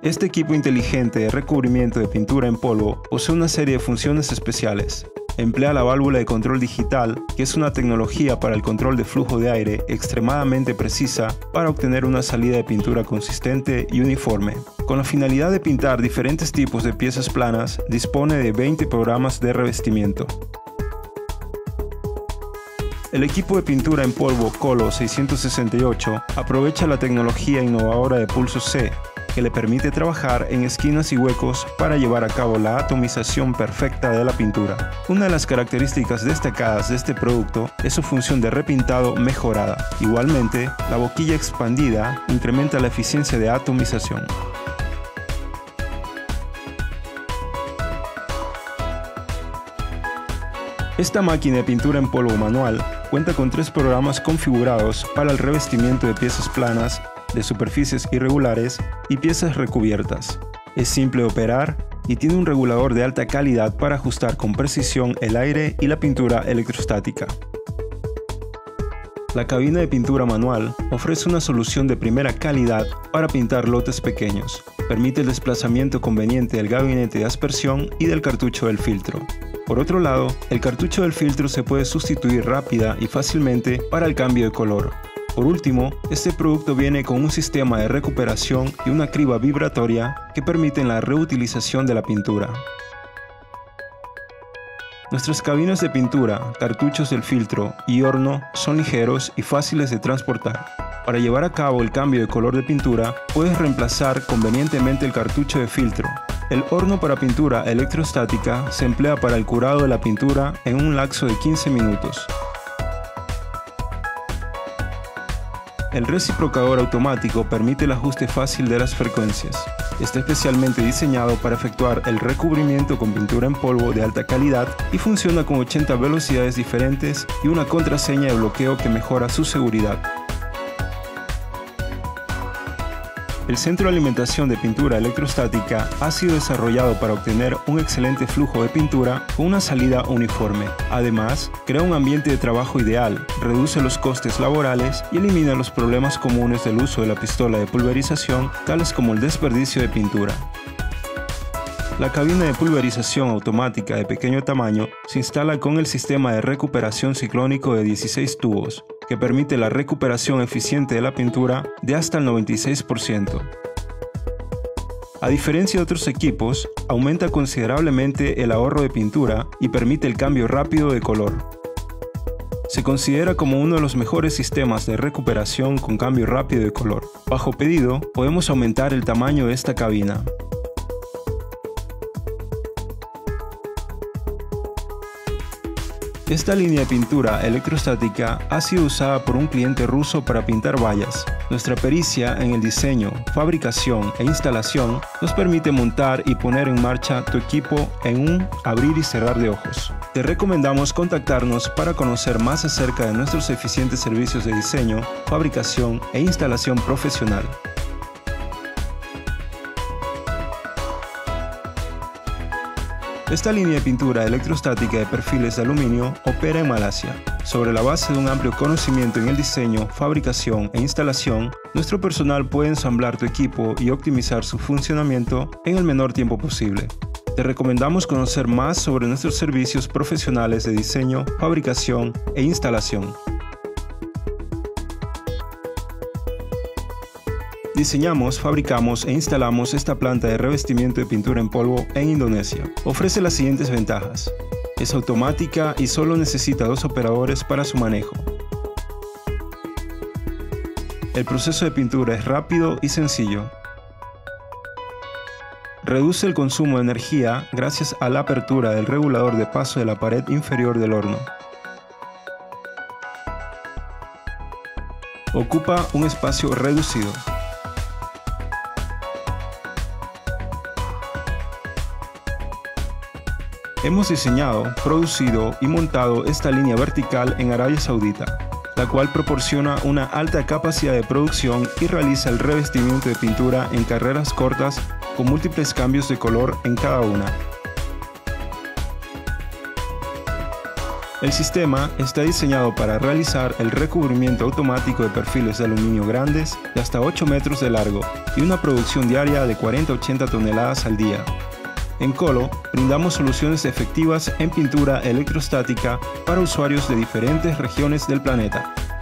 Este equipo inteligente de recubrimiento de pintura en polvo posee una serie de funciones especiales. Emplea la válvula de control digital, que es una tecnología para el control de flujo de aire extremadamente precisa para obtener una salida de pintura consistente y uniforme. Con la finalidad de pintar diferentes tipos de piezas planas, dispone de 20 programas de revestimiento. El equipo de pintura en polvo Colo 668 aprovecha la tecnología innovadora de Pulso C, que le permite trabajar en esquinas y huecos para llevar a cabo la atomización perfecta de la pintura. Una de las características destacadas de este producto es su función de repintado mejorada. Igualmente, la boquilla expandida incrementa la eficiencia de atomización. Esta máquina de pintura en polvo manual cuenta con 3 programas configurados para el revestimiento de piezas planas, de superficies irregulares y piezas recubiertas. Es simple de operar y tiene un regulador de alta calidad para ajustar con precisión el aire y la pintura electrostática. La cabina de pintura manual ofrece una solución de primera calidad para pintar lotes pequeños. Permite el desplazamiento conveniente del gabinete de aspersión y del cartucho del filtro. Por otro lado, el cartucho del filtro se puede sustituir rápida y fácilmente para el cambio de color. Por último, este producto viene con un sistema de recuperación y una criba vibratoria que permiten la reutilización de la pintura. Nuestras cabinas de pintura, cartuchos del filtro y horno son ligeros y fáciles de transportar. Para llevar a cabo el cambio de color de pintura, puedes reemplazar convenientemente el cartucho de filtro. El horno para pintura electrostática se emplea para el curado de la pintura en un lapso de 15 minutos. El reciprocador automático permite el ajuste fácil de las frecuencias. Está especialmente diseñado para efectuar el recubrimiento con pintura en polvo de alta calidad y funciona con 80 velocidades diferentes y una contraseña de bloqueo que mejora su seguridad. El centro de alimentación de pintura electrostática ha sido desarrollado para obtener un excelente flujo de pintura con una salida uniforme. Además, crea un ambiente de trabajo ideal, reduce los costes laborales y elimina los problemas comunes del uso de la pistola de pulverización, tales como el desperdicio de pintura. La cabina de pulverización automática de pequeño tamaño se instala con el sistema de recuperación ciclónico de 16 tubos, que permite la recuperación eficiente de la pintura de hasta el 96%. A diferencia de otros equipos, aumenta considerablemente el ahorro de pintura y permite el cambio rápido de color. Se considera como uno de los mejores sistemas de recuperación con cambio rápido de color. Bajo pedido, podemos aumentar el tamaño de esta cabina. Esta línea de pintura electrostática ha sido usada por un cliente ruso para pintar vallas. Nuestra pericia en el diseño, fabricación e instalación nos permite montar y poner en marcha tu equipo en un abrir y cerrar de ojos. Te recomendamos contactarnos para conocer más acerca de nuestros eficientes servicios de diseño, fabricación e instalación profesional. Esta línea de pintura electrostática de perfiles de aluminio opera en Malasia. Sobre la base de un amplio conocimiento en el diseño, fabricación e instalación, nuestro personal puede ensamblar tu equipo y optimizar su funcionamiento en el menor tiempo posible. Te recomendamos conocer más sobre nuestros servicios profesionales de diseño, fabricación e instalación. Diseñamos, fabricamos e instalamos esta planta de revestimiento de pintura en polvo en Indonesia. Ofrece las siguientes ventajas. Es automática y solo necesita 2 operadores para su manejo. El proceso de pintura es rápido y sencillo. Reduce el consumo de energía gracias a la apertura del regulador de paso de la pared inferior del horno. Ocupa un espacio reducido. Hemos diseñado, producido y montado esta línea vertical en Arabia Saudita, la cual proporciona una alta capacidad de producción y realiza el revestimiento de pintura en carreras cortas con múltiples cambios de color en cada una. El sistema está diseñado para realizar el recubrimiento automático de perfiles de aluminio grandes de hasta 8 metros de largo y una producción diaria de 40 a 80 toneladas al día. En Colo, brindamos soluciones efectivas en pintura electrostática para usuarios de diferentes regiones del planeta.